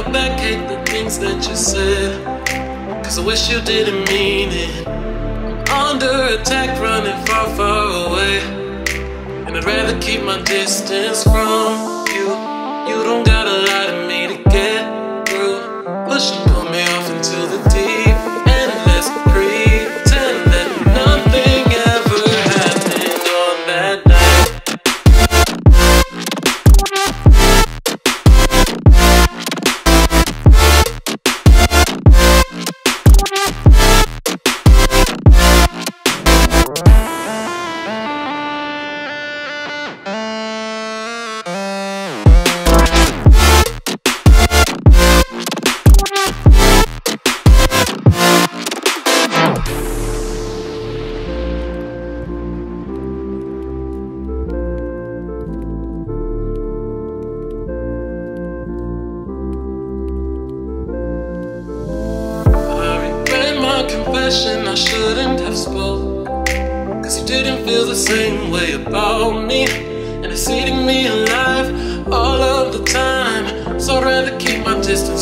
back, hate the things that you said, 'cause I wish you didn't mean it. I'm under attack, running far, far away, and I'd rather keep my distance from you. You don't gotta lie to me to get through. Push and pull me off into the deep, and let's pretend that nothing ever happened on that night. I shouldn't have spoke, 'cause you didn't feel the same way about me, and it's eating me alive all of the time. So I'd rather keep my distance